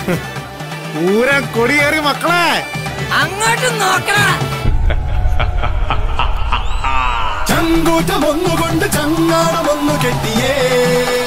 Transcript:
പൂരം കൊടിയേറി മക്കളെ, അങ്ങോട്ട് നോക്കണ. ചങ്കൂറ്റം ഒന്നുകൊണ്ട് ചങ്ങാടം ഒന്നു കെട്ടിയേ.